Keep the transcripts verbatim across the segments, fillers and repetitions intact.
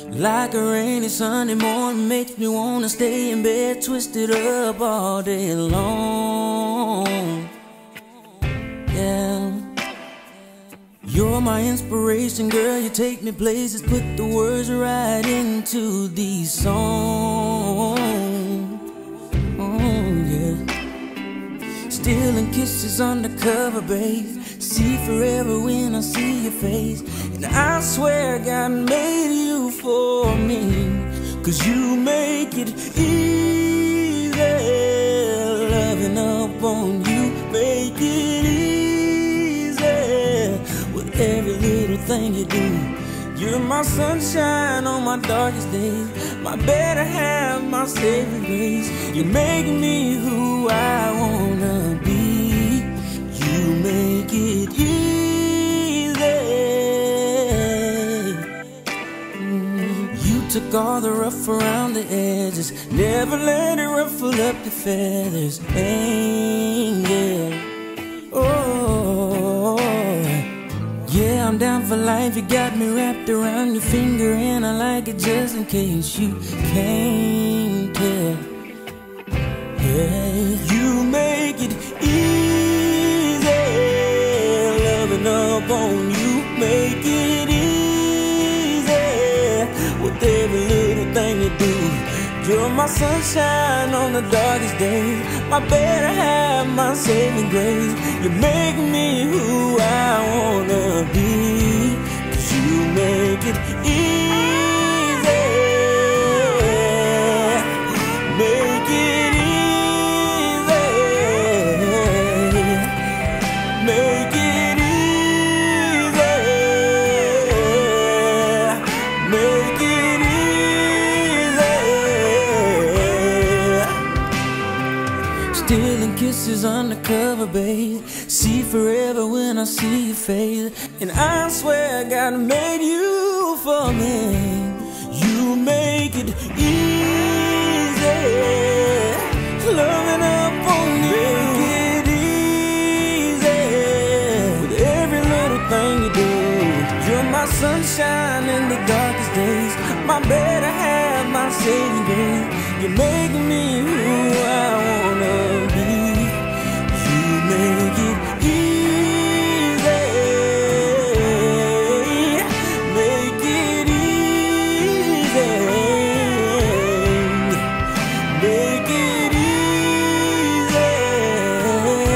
Like a rainy Sunday morning, makes me wanna stay in bed, twisted up all day long. Yeah, you're my inspiration, girl. You take me places, put the words right into these songs. Oh yeah, stealing kisses undercover, babe. See forever when I see your face, and I swear God made you for me, 'cause you make it easy. Loving up on you, make it easy. With every little thing you do, you're my sunshine on my darkest days, my better half, my saving grace. You make me who I wanna be. You make it easy. Mm. You took all the rough around the edges, never let it ruffle up your feathers. Angel, oh yeah, I'm down for life. You got me wrapped around your finger, and I like it just in case you can't tell. Yeah, you make it easy. Loving up on you, make it easy. With every little thing you do, you're my sunshine on the darkest days, my better half, my saving grace. You make me who I wanna be, 'cause you make it easy. Make it easy. Make it easy. Make it easy. Stealing kisses undercover, babe. See forever when I see your face, and I swear God made you for me. You make it easy. Loving up on you, make it easy. With every little thing you do, you're my sunshine in the darkest days, my better half, my saving grace. You make me who I wanna be. You make it easy. Make it easy. Make it easy.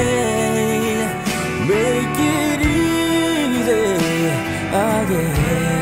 Make it easy. Ah, yeah.